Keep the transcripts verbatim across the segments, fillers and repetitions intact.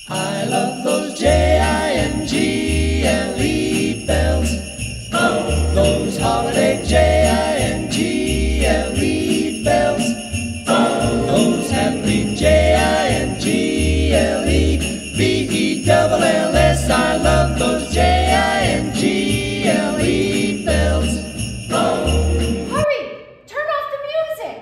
I love those J I N G L E bells. Oh, those holiday J I N G L E bells. Oh, those happy J I N G L E B E double L S. I love those J I N G L E bells. Oh. Hurry! Turn off the music!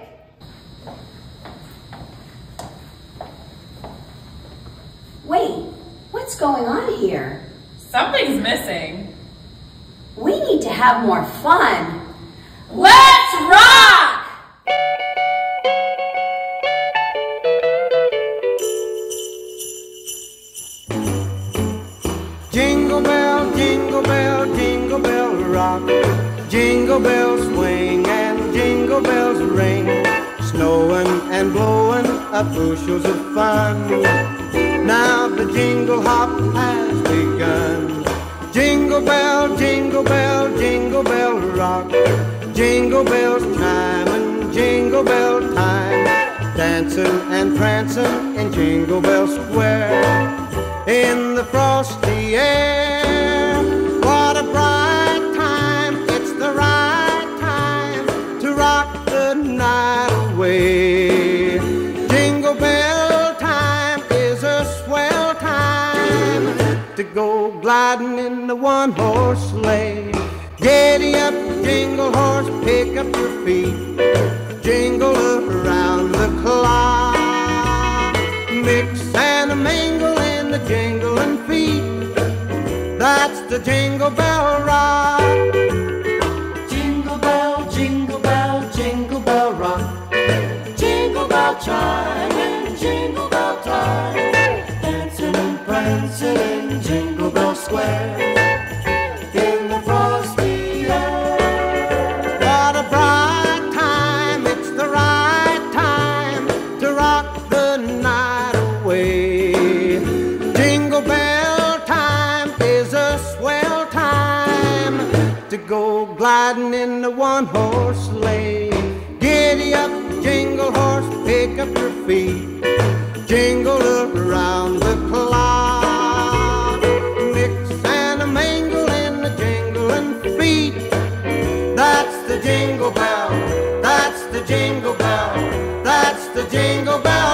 Wait, what's going on here? Something's missing. We need to have more fun. Let's rock! Jingle bell, jingle bell, jingle bell rock. Jingle bells swing and jingle bells ring. Snowing and blowing up bushels of fun. Now the jingle hop has begun. Jingle bell, jingle bell, jingle bell rock. Jingle bells chiming, jingle bell time. Dancing and prancing in Jingle Bell Square. In the frosty air, what a bright time. It's the right time to rock the night away. Jingle bell time is a swell time to go gliding in the one-horse sleigh. Giddy up, jingle horse, pick up your feet. Jingle around the clock. Mix and a mingle in the jingling feet. That's the Jingle Bell Rock. Jingle bell, jingle bell, jingle bell rock. Jingle bell chime and jingle bell time. Dancing and prancing in Jingle Bell Square. In the frosty air. What a bright time, it's the right time to rock the night away. Jingle bell time is a swell time to go gliding in the one-horse sleigh. Giddy up, jingle horse, pick up your feet. Jingle around the clock. Mix and a mingle in the jingling feet. That's the jingle bell, that's the jingle bell, that's the jingle bell.